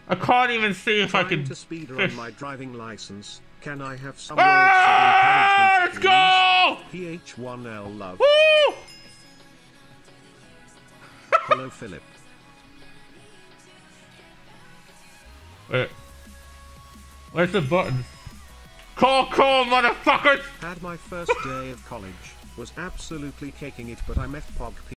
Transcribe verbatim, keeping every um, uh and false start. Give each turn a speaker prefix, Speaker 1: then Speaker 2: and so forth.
Speaker 1: I can't even see if
Speaker 2: Trying
Speaker 1: I can.
Speaker 2: to speed run my driving license. Can I have some
Speaker 1: Ah,
Speaker 2: words
Speaker 1: let's
Speaker 2: of
Speaker 1: go!
Speaker 2: encouragement, please? P H one L love.
Speaker 1: Woo!
Speaker 2: Hello, Philip.
Speaker 1: Wait. Where's the button? Call, call, motherfuckers!
Speaker 2: Had my first day of college. Was absolutely kicking it, but I met Pog